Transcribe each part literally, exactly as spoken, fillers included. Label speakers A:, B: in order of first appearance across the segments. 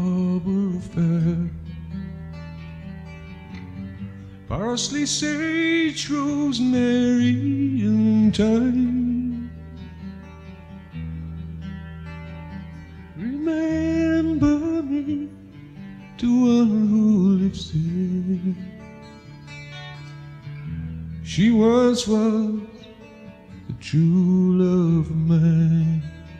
A: Scarborough Fair. Parsley, sage, rosemary, and thyme. Remember me to one who lives there. She once was the true love of mine.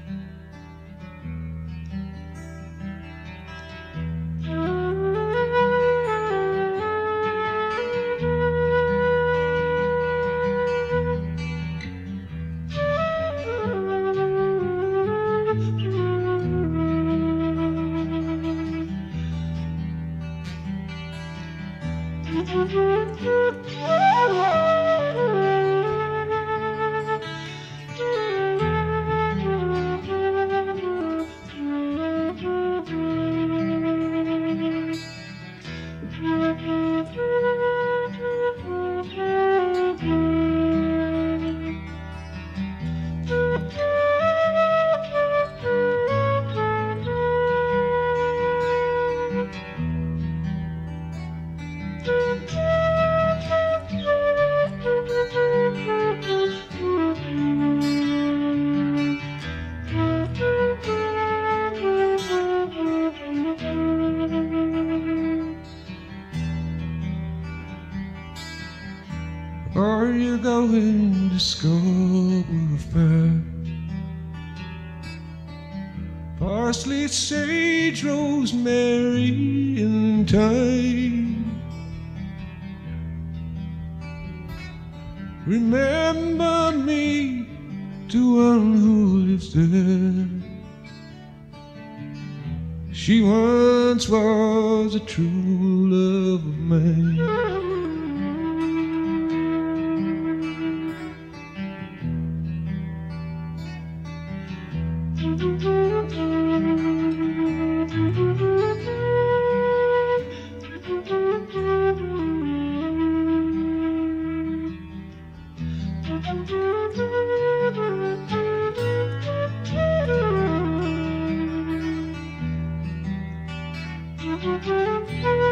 A: Are you going to Scarborough Fair? Parsley, sage, rosemary, and thyme. Remember me to one who lives there. She once was a true love of mine.
B: Thank you.